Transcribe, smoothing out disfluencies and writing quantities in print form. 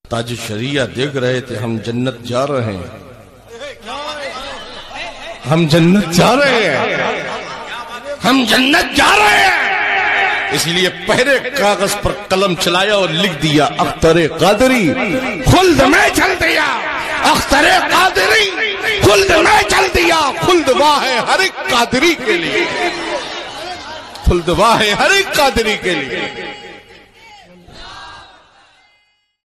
ताज शरिया देख रहे थे, हम जन्नत जा रहे हैं, हम जन्नत जा रहे हैं, हम जन्नत जा रहे हैं। इसलिए पहले कागज पर कलम चलाया और लिख दिया अख्तर कादरी खुल्द में चल दिया, अख्तर कादरी खुल्द में चल दिया। खुल्द वाह है हर एक कादरी के लिए, खुल्द वाह है हर एक कादरी के लिए।